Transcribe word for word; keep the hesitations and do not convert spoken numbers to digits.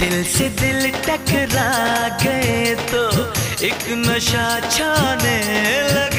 दिल से दिल टकरा गए तो एक नशा छाने लगा।